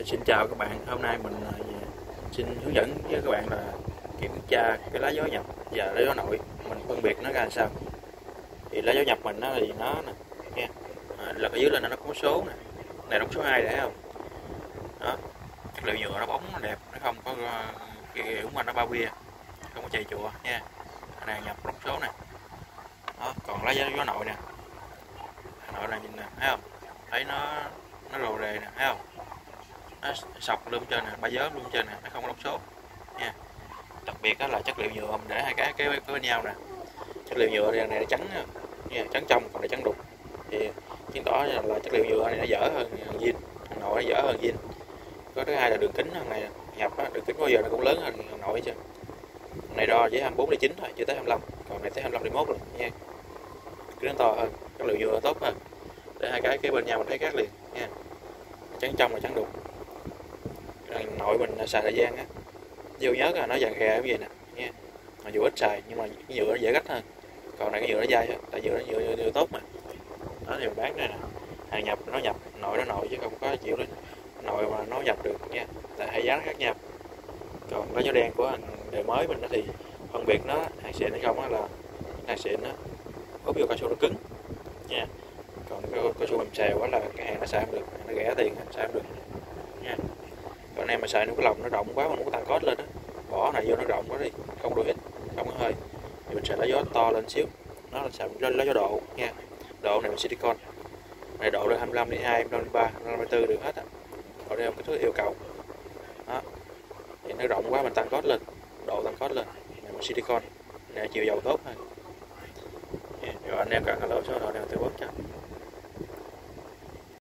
Xin chào các bạn, hôm nay mình xin hướng dẫn với các bạn là kiểm tra cái lá gió nhập và lá gió nội, mình phân biệt nó ra làm sao. Thì lá gió nhập mình nó thì nó nè nha, là ở dưới lên nó có số nè, này đóng số 2 đấy không? Đó, chất liệu nhựa nó bóng nó đẹp, nó không có kiểu mà nó bao bia, không có chày chùa nha. Này nhập đóng số nè. Đó, còn lá gió nội nè, nội này nhìn nè, thấy không? Thấy nó rồ rề nè, thấy không? Nó sọc luôn trên nè, ba giớt luôn trên nè, nó không có đóng số nha. Đặc biệt đó là chất liệu nhựa mình để hai cái với nhau nè. Chất liệu nhựa này nó trắng nha, trắng trong còn là trắng đục, thì chứng tỏ là chất liệu nhựa này nó dở hơn zin, nội nó dở hơn zin. Có thứ hai là đường kính thằng này nhập á, đường kính bao giờ nó cũng lớn hơn nội chứ. Này đo với 24 9 thôi, chưa tới 25, còn này tới 25 1 rồi nha. Cái nó to hơn, chất liệu nhựa tốt hơn. Để hai cái bên nhau mình thấy khác liền nha. Trắng trong là trắng đục. Nội mình xài thời gian á, vô nhớ là nó vàng khè như vậy nè nha, mà dù ít xài nhưng mà cái nhựa nó dễ gách hơn, còn này cái nhựa nó dai á, tại nhựa nó nhựa tốt mà. Đó thì mình bán đây nè, hàng nhập nội nó nội chứ không có chịu đến nội mà nó nhập được nha, là hai giá nó khác nhau. Còn lá gió đen của đời mới mình đó thì phân biệt nó hàng xịn hay không á, là hàng xịn á úp vô cao su nó cứng nha, còn cao su mềm xèo quá là cái hàng nó xài không được, nó rẻ tiền xài không được nha. Còn anh em mà xài nó cái lòng nó rộng quá mà muốn tăng cốt lên đó, bỏ này vô nó rộng quá đi, không đuổi hít, không có hơi, thì mình sẽ lá gió to lên xíu, nó là xài lá gió độ nha. Độ này là silicon, này độ được 25 đến 2, 25 đến 3, 54 được hết á, còn đây là cái thứ yêu cầu. Đó, thì nó rộng quá mình tăng cốt lên, độ tăng cốt lên, này là silicon, này chiều dầu tốt hơn. Rồi anh em cần alo số điện thoại nào tư vấn cho.